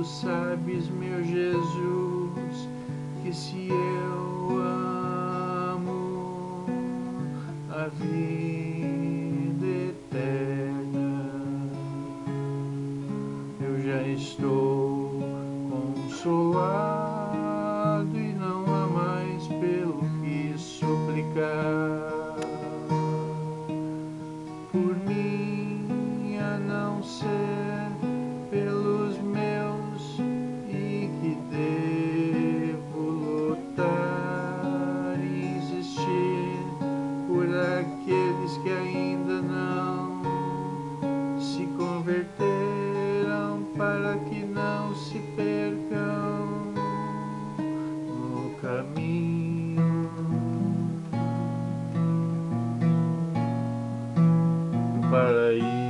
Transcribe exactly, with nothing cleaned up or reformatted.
tu sabes, meu Jesus, que se eu amo a vida eterna, eu já estou consolado e não há mais pelo que suplicar por mim, a não ser pelos meus, e que devo lutar e insistir por aqueles que ainda não se converteram, para que não se percam no caminho do paraíso.